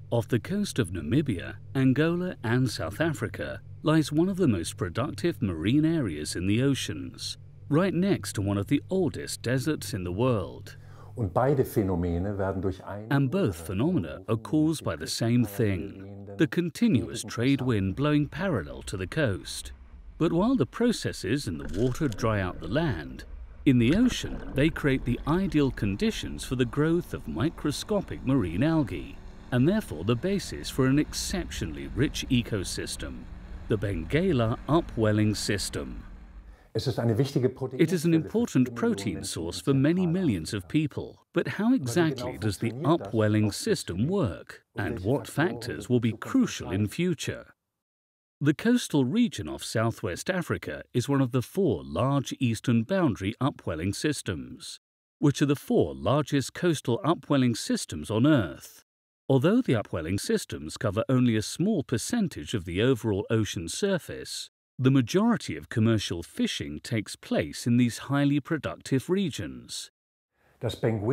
Off the coast of Namibia, Angola and South Africa lies one of the most productive marine areas in the oceans, right next to one of the oldest deserts in the world. And both phenomena are caused by the same thing, the continuous trade wind blowing parallel to the coast. But while the processes in the water dry out the land, in the ocean they create the ideal conditions for the growth of microscopic marine algae, and therefore the basis for an exceptionally rich ecosystem, the Benguela Upwelling System. It is an important protein source for many millions of people, but how exactly does the upwelling system work, and what factors will be crucial in future? The coastal region off southwest Africa is one of the 4 large Eastern Boundary Upwelling Systems, which are the 4 largest coastal upwelling systems on Earth. Although the upwelling systems cover only a small percentage of the overall ocean surface, the majority of commercial fishing takes place in these highly productive regions. The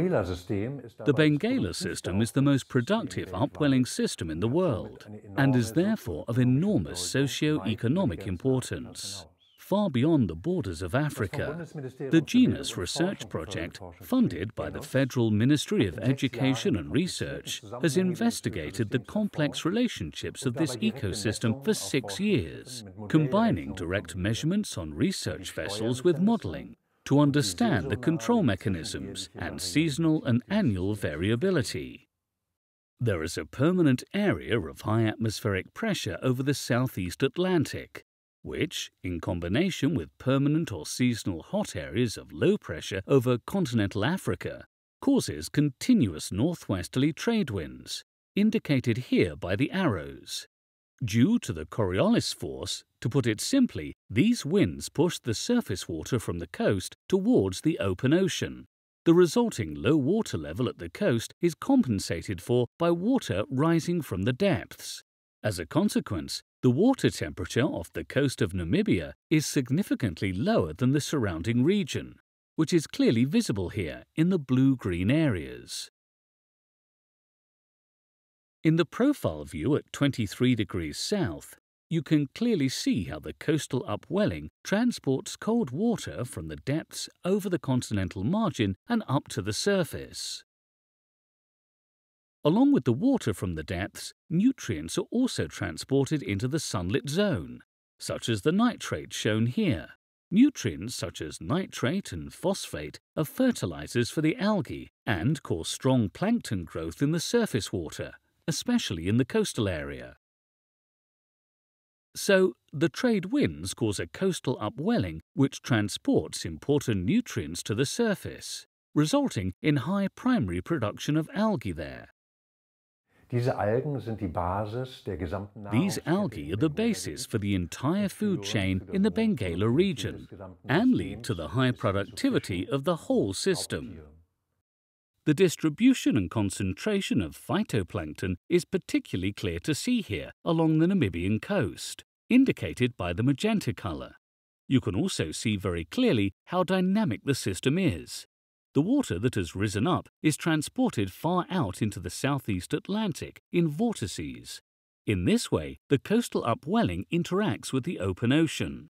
Benguela system is the most productive upwelling system in the world and is therefore of enormous socio-economic importance, far beyond the borders of Africa. The Genus research project, funded by the Federal Ministry of Education and Research, has investigated the complex relationships of this ecosystem for 6 years, combining direct measurements on research vessels with modeling to understand the control mechanisms and seasonal and annual variability. There is a permanent area of high atmospheric pressure over the southeast Atlantic, which, in combination with permanent or seasonal hot areas of low pressure over continental Africa, causes continuous northwesterly trade winds, indicated here by the arrows. Due to the Coriolis force, to put it simply, these winds push the surface water from the coast towards the open ocean. The resulting low water level at the coast is compensated for by water rising from the depths. As a consequence, the water temperature off the coast of Namibia is significantly lower than the surrounding region, which is clearly visible here in the blue-green areas. In the profile view at 23 degrees south, you can clearly see how the coastal upwelling transports cold water from the depths over the continental margin and up to the surface. Along with the water from the depths, nutrients are also transported into the sunlit zone, such as the nitrate shown here. Nutrients such as nitrate and phosphate are fertilizers for the algae and cause strong plankton growth in the surface water, especially in the coastal area. So, the trade winds cause a coastal upwelling which transports important nutrients to the surface, resulting in high primary production of algae there. These algae are the basis for the entire food chain in the Benguela region and lead to the high productivity of the whole system. The distribution and concentration of phytoplankton is particularly clear to see here along the Namibian coast, indicated by the magenta color. You can also see very clearly how dynamic the system is. The water that has risen up is transported far out into the southeast Atlantic in vortices. In this way, the coastal upwelling interacts with the open ocean.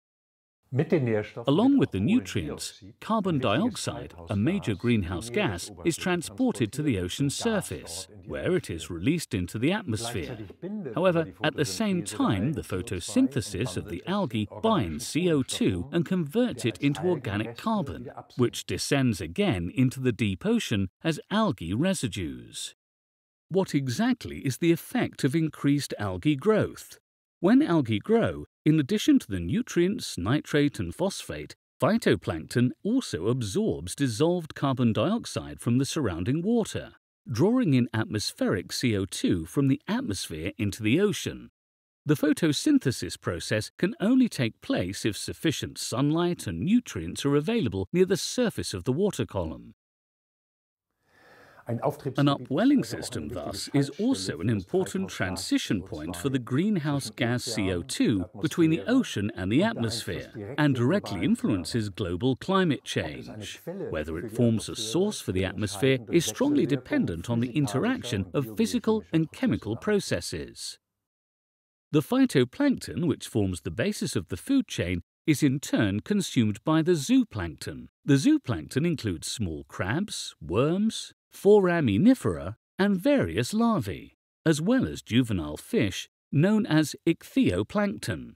Along with the nutrients, carbon dioxide, a major greenhouse gas, is transported to the ocean's surface, where it is released into the atmosphere. However, at the same time, the photosynthesis of the algae binds CO2 and converts it into organic carbon, which descends again into the deep ocean as algae residues. What exactly is the effect of increased algae growth? When algae grow, in addition to the nutrients, nitrate and phosphate, phytoplankton also absorbs dissolved carbon dioxide from the surrounding water, drawing in atmospheric CO2 from the atmosphere into the ocean. The photosynthesis process can only take place if sufficient sunlight and nutrients are available near the surface of the water column. An upwelling system, thus, is also an important transition point for the greenhouse gas CO2 between the ocean and the atmosphere, and directly influences global climate change. Whether it forms a source for the atmosphere is strongly dependent on the interaction of physical and chemical processes. The phytoplankton, which forms the basis of the food chain, is in turn consumed by the zooplankton. The zooplankton includes small crabs, worms, foraminifera, and various larvae, as well as juvenile fish known as ichthyoplankton.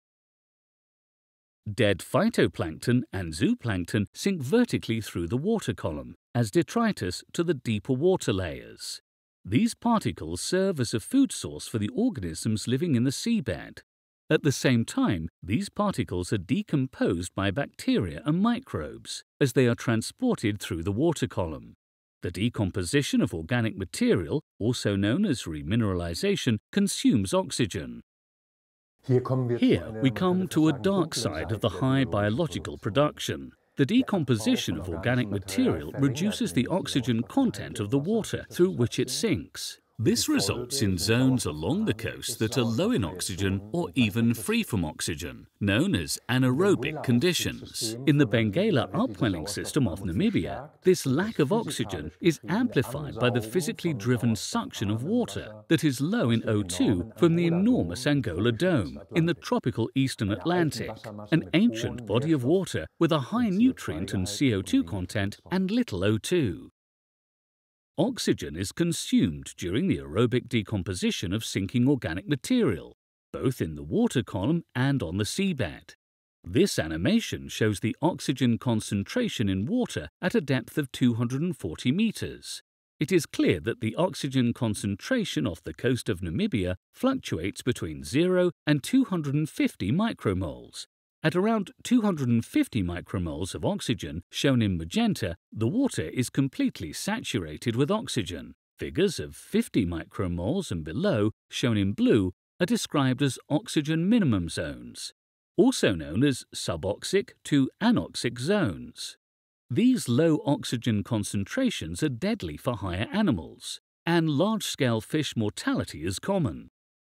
Dead phytoplankton and zooplankton sink vertically through the water column as detritus to the deeper water layers. These particles serve as a food source for the organisms living in the seabed. At the same time, these particles are decomposed by bacteria and microbes as they are transported through the water column. The decomposition of organic material, also known as remineralization, consumes oxygen. Here we come to a dark side of the high biological production. The decomposition of organic material reduces the oxygen content of the water through which it sinks. This results in zones along the coast that are low in oxygen or even free from oxygen, known as anaerobic conditions. In the Benguela Upwelling System of Namibia, this lack of oxygen is amplified by the physically driven suction of water that is low in O2 from the enormous Angola Dome in the tropical Eastern Atlantic, an ancient body of water with a high nutrient and CO2 content and little O2. Oxygen is consumed during the aerobic decomposition of sinking organic material, both in the water column and on the seabed. This animation shows the oxygen concentration in water at a depth of 240 meters. It is clear that the oxygen concentration off the coast of Namibia fluctuates between 0 and 250 micromoles. At around 250 micromoles of oxygen, shown in magenta, the water is completely saturated with oxygen. Figures of 50 micromoles and below, shown in blue, are described as oxygen minimum zones, also known as suboxic to anoxic zones. These low oxygen concentrations are deadly for higher animals, and large-scale fish mortality is common.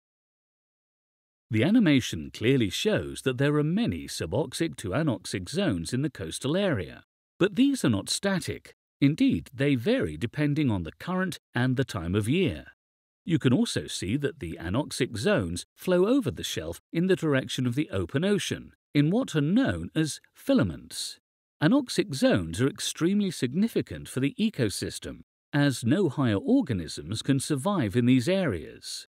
The animation clearly shows that there are many suboxic to anoxic zones in the coastal area, but these are not static. Indeed, they vary depending on the current and the time of year. You can also see that the anoxic zones flow over the shelf in the direction of the open ocean, in what are known as filaments. Anoxic zones are extremely significant for the ecosystem, as no higher organisms can survive in these areas.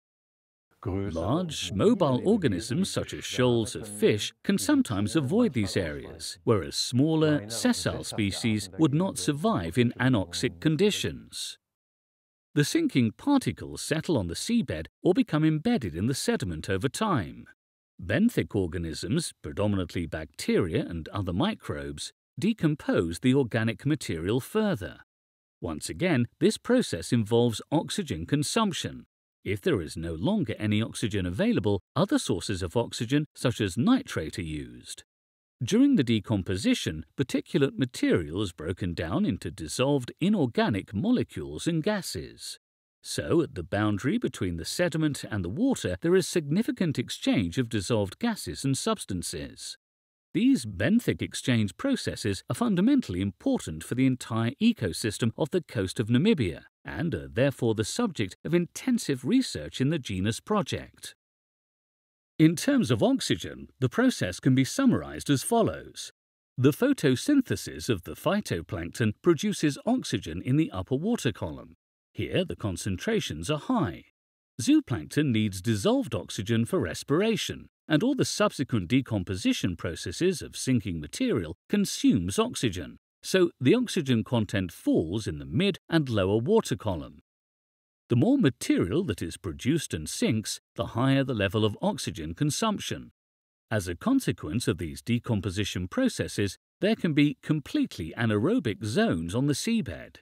Large, mobile organisms such as shoals of fish can sometimes avoid these areas, whereas smaller, sessile species would not survive in anoxic conditions. The sinking particles settle on the seabed or become embedded in the sediment over time. Benthic organisms, predominantly bacteria and other microbes, decompose the organic material further. Once again, this process involves oxygen consumption. If there is no longer any oxygen available, other sources of oxygen, such as nitrate, are used. During the decomposition, particulate material is broken down into dissolved inorganic molecules and gases. So, at the boundary between the sediment and the water, there is significant exchange of dissolved gases and substances. These benthic exchange processes are fundamentally important for the entire ecosystem of the coast of Namibia and are therefore the subject of intensive research in the Genus project. In terms of oxygen, the process can be summarized as follows. The photosynthesis of the phytoplankton produces oxygen in the upper water column. Here the concentrations are high. Zooplankton needs dissolved oxygen for respiration, and all the subsequent decomposition processes of sinking material consumes oxygen, so the oxygen content falls in the mid and lower water column. The more material that is produced and sinks, the higher the level of oxygen consumption. As a consequence of these decomposition processes, there can be completely anaerobic zones on the seabed.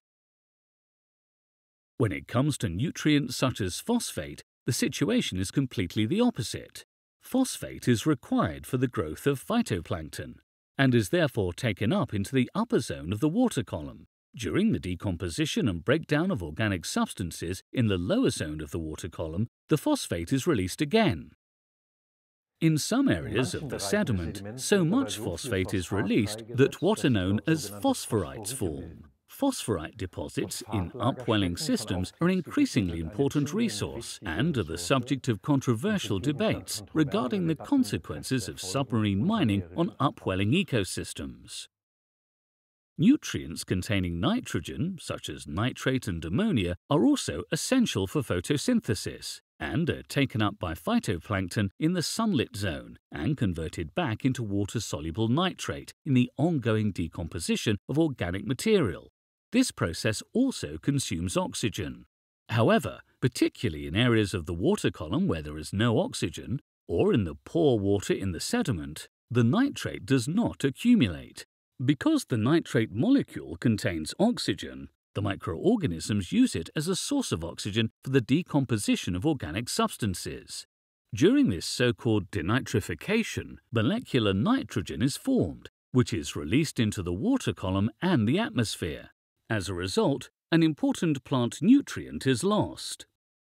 When it comes to nutrients such as phosphate, the situation is completely the opposite. Phosphate is required for the growth of phytoplankton and is therefore taken up into the upper zone of the water column, During the decomposition and breakdown of organic substances in the lower zone of the water column, the phosphate is released again. In some areas of the sediment, so much phosphate is released that what are known as phosphorites form. Phosphorite deposits in upwelling systems are an increasingly important resource and are the subject of controversial debates regarding the consequences of submarine mining on upwelling ecosystems. Nutrients containing nitrogen, such as nitrate and ammonia, are also essential for photosynthesis and are taken up by phytoplankton in the sunlit zone and converted back into water-soluble nitrate in the ongoing decomposition of organic material. This process also consumes oxygen. However, particularly in areas of the water column where there is no oxygen, or in the pore water in the sediment, the nitrate does not accumulate. Because the nitrate molecule contains oxygen, the microorganisms use it as a source of oxygen for the decomposition of organic substances. During this so-called denitrification, molecular nitrogen is formed, which is released into the water column and the atmosphere. As a result, an important plant nutrient is lost.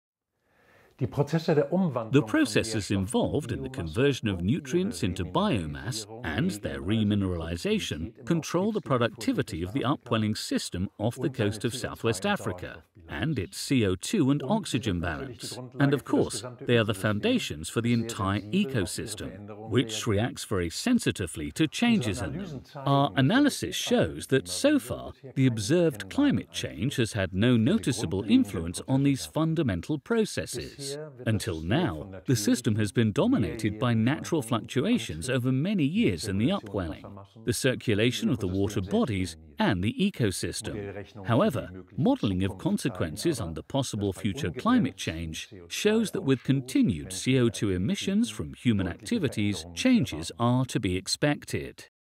The processes involved in the conversion of nutrients into biomass and their remineralization control the productivity of the upwelling system off the coast of Southwest Africa and its CO2 and oxygen balance. And of course, they are the foundations for the entire ecosystem, which reacts very sensitively to changes in them. Our analysis shows that so far, the observed climate change has had no noticeable influence on these fundamental processes. Until now, the system has been dominated by natural fluctuations over many years in the upwelling, the circulation of the water bodies, and the ecosystem. However, modelling of consequences under possible future climate change shows that with continued CO2 emissions from human activities, changes are to be expected.